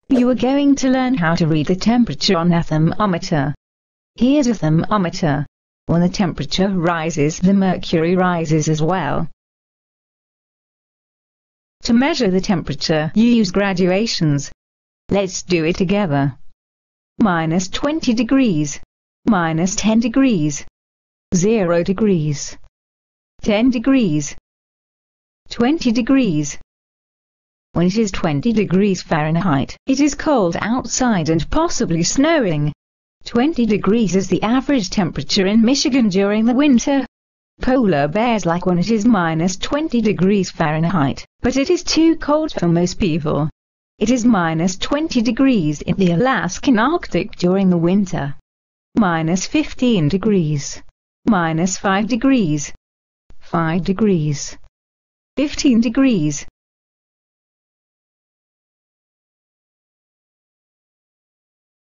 You are going to learn how to read the temperature on a thermometer. Here's a thermometer. When the temperature rises, the mercury rises as well. To measure the temperature, you use graduations. Let's do it together. -20 degrees, -10 degrees, 0 degrees, 10 degrees, 20 degrees. When it is 20 degrees Fahrenheit, it is cold outside and possibly snowing. 20 degrees is the average temperature in Michigan during the winter. Polar bears like when it is -20 degrees Fahrenheit, but it is too cold for most people. It is -20 degrees in the Alaskan Arctic during the winter. -15 degrees. -5 degrees. 5 degrees. 15 degrees.